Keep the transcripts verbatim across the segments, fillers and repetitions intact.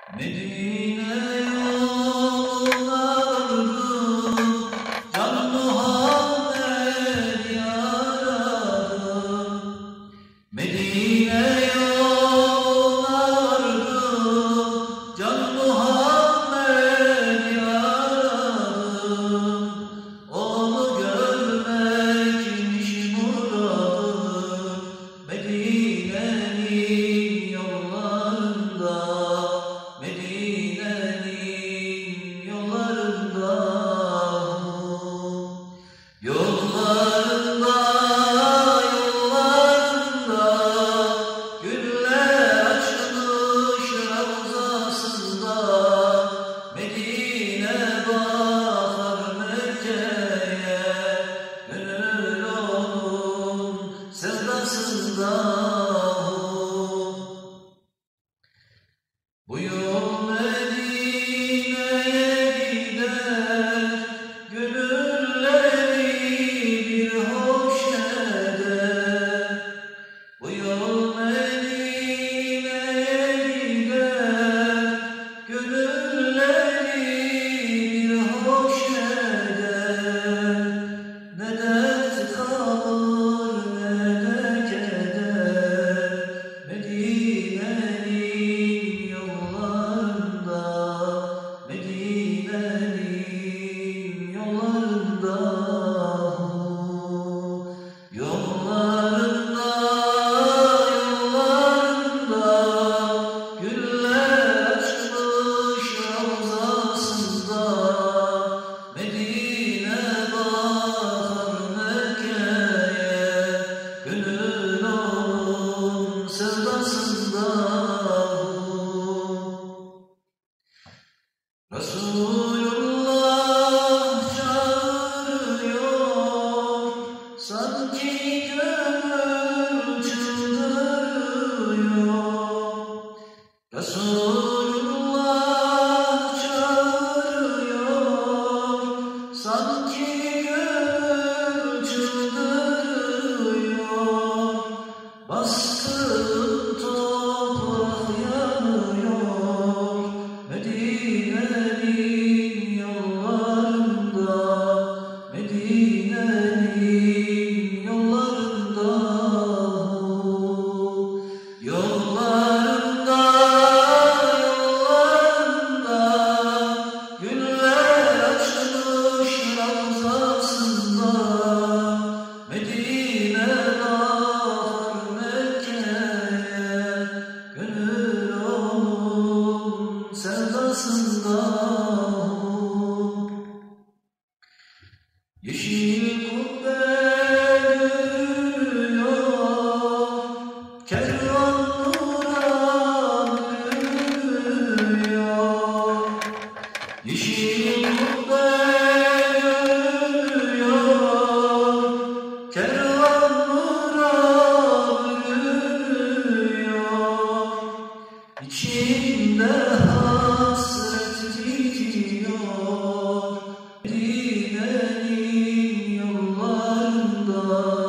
Medine yollarında can Muhammed yaradı. Medine yollarında can Muhammed yaradı. Onu görmekmiş muradı. Medine'nin yollarında, Medine'nin yollarında, yollarında, yollarında, güller açmış ravzasında. Medine bakar Mekke'ye, gönül onun sevdasında. Bu yol Medine'ye gider, gönülleri bir hoş eder. Bu yol Medine'ye gider, gönülleri bir hoş eder. Ne dert kalır ne de keder, Medine'nin yollarında, Medine'nin yollarında, yollarında, yollarında, güller açmış ravzasında. Medine bakar Mekke'ye, gönül onun sevdasında. Resulullah çağırıyor, sanki gönül çıldırıyor. Resulullah çağırıyor, sanki gönül çıldırıyor. Bastığım toprak yanıyor, Medine'nin yollarında, Medine'nin yollarında, yollarında, yollarında, güller açmış ravzasında. Medine bakar Mekke'ye, gönül onun sevdasında. Yeşil kubbe görüyor, kervan nura bürüyor. Yeşil kubbe görüyor, kervan nura bürüyor. İçimde hasret bitiyor, Medine'nin yollarında,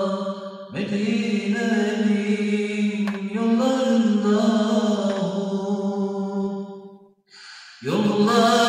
Medine'nin yollarında, yollar.